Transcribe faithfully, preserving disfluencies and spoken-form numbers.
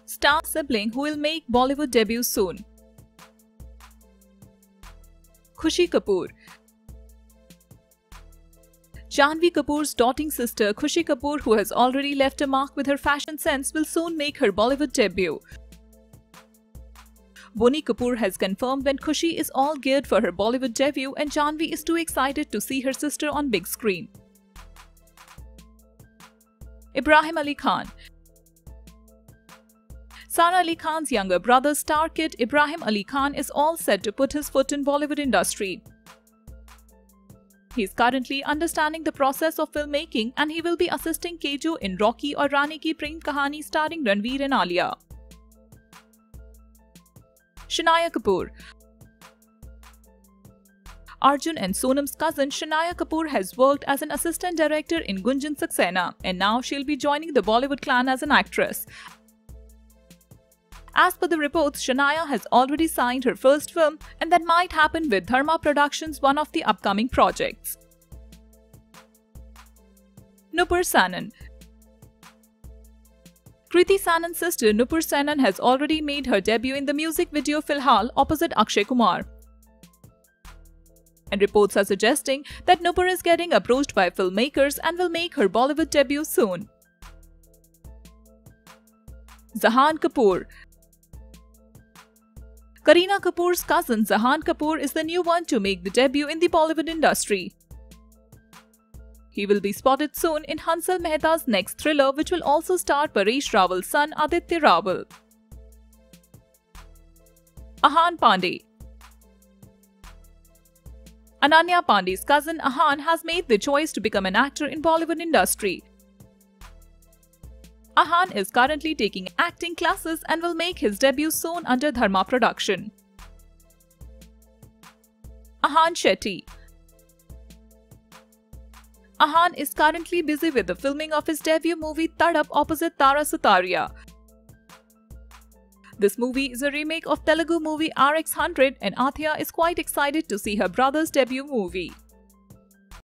star sibling who will make Bollywood debut soon. Khushi Kapoor. Janhvi Kapoor's doting sister Khushi Kapoor, who has already left a mark with her fashion sense, will soon make her Bollywood debut. Boney Kapoor has confirmed when Khushi is all geared for her Bollywood debut and Janhvi is too excited to see her sister on big screen. Ibrahim Ali Khan. Sara Ali Khan's younger brother, star kid Ibrahim Ali Khan, is all set to put his foot in Bollywood industry. He is currently understanding the process of filmmaking and he will be assisting Kejo in Rocky or Rani Ki Prem Kahani starring Ranveer and Alia. Shanaya Kapoor. Arjun and Sonam's cousin Shanaya Kapoor has worked as an assistant director in Gunjan Saxena and now she'll be joining the Bollywood clan as an actress. As per the reports, Shanaya has already signed her first film and that might happen with Dharma Productions, one of the upcoming projects. Nupur Sanan. Kriti Sanan's sister Nupur Sanan has already made her debut in the music video Filhal opposite Akshay Kumar. And reports are suggesting that Nupur is getting approached by filmmakers and will make her Bollywood debut soon. Zahan Kapoor. Kareena Kapoor's cousin Zahan Kapoor is the new one to make the debut in the Bollywood industry. He will be spotted soon in Hansal Mehta's next thriller, which will also star Paresh Rawal's son Aditya Rawal. Ahan Pandey. Ananya Pandey's cousin Ahan has made the choice to become an actor in Bollywood industry. Ahan is currently taking acting classes and will make his debut soon under Dharma Production. Ahan Shetty. Ahan is currently busy with the filming of his debut movie Tadap opposite Tara Sutaria. This movie is a remake of Telugu movie R X one hundred and Athia is quite excited to see her brother's debut movie.